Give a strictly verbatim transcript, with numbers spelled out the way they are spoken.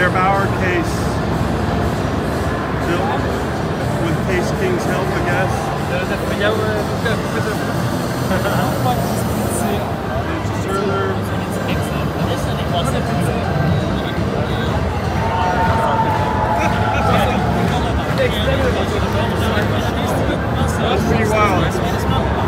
your bower case built with Caseking's help, I guess? Dat is voor jou goed. It's further. That's pretty wild.